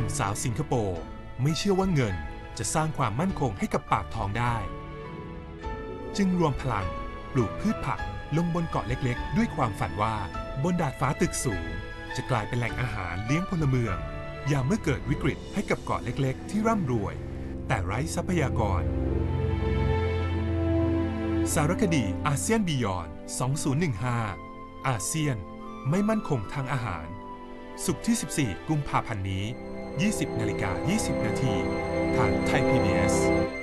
นุ่มสาวสิงคโปร์ไม่เชื่อว่าเงินจะสร้างความมั่นคงให้กับปากท้องได้จึงรวมพลังปลูกพืชผักลงบนเกาะเล็กๆด้วยความฝันว่าบนดาดฟ้าตึกสูงจะกลายเป็นแหล่งอาหารเลี้ยงพลเมืองยามเมื่อเกิดวิกฤตให้กับเกาะเล็กๆที่ร่ำรวยแต่ไร้ทรัพยากรสารคดีอาเซียนบียอนด์ 2015 อาเซียนไม่มั่นคงทางอาหารศุกร์ที่ 14 กุมภาพันธ์นี้ 20:20 น.ทางไทย PBS